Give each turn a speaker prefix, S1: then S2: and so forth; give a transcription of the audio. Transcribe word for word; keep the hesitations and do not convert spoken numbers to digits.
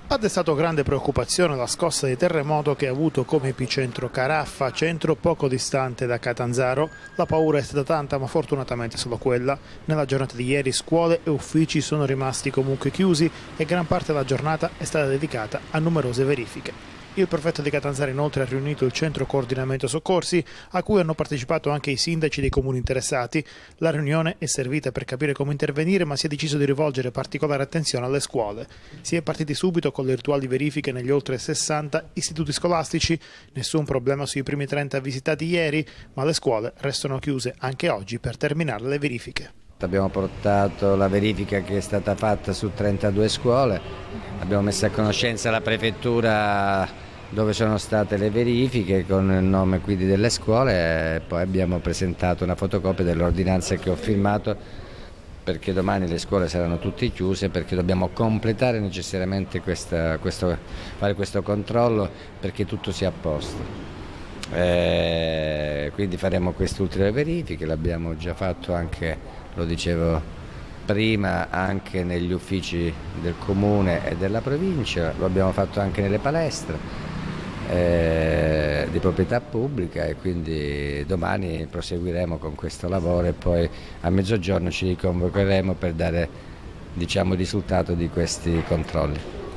S1: Ha destato grande preoccupazione la scossa di terremoto che ha avuto come epicentro Caraffa, centro poco distante da Catanzaro. La paura è stata tanta, ma fortunatamente solo quella. Nella giornata di ieri scuole e uffici sono rimasti comunque chiusi e gran parte della giornata è stata dedicata a numerose verifiche. Il prefetto di Catanzaro inoltre ha riunito il centro coordinamento soccorsi, a cui hanno partecipato anche i sindaci dei comuni interessati. La riunione è servita per capire come intervenire, ma si è deciso di rivolgere particolare attenzione alle scuole. Si è partiti subito con le rituali verifiche negli oltre sessanta istituti scolastici. Nessun problema sui primi trenta visitati ieri, ma le scuole restano chiuse anche oggi per terminare le verifiche.
S2: Abbiamo portato la verifica che è stata fatta su trentadue scuole, abbiamo messo a conoscenza la prefettura dove sono state le verifiche con il nome quindi delle scuole e poi abbiamo presentato una fotocopia dell'ordinanza che ho firmato, perché domani le scuole saranno tutte chiuse, perché dobbiamo completare necessariamente questa, questo, fare questo controllo perché tutto sia a posto. Eh, quindi faremo queste ultime verifiche, l'abbiamo già fatto anche, lo dicevo prima, anche negli uffici del comune e della provincia, lo abbiamo fatto anche nelle palestre eh, di proprietà pubblica e quindi domani proseguiremo con questo lavoro e poi a mezzogiorno ci riconvocheremo per dare, diciamo, il risultato di questi controlli.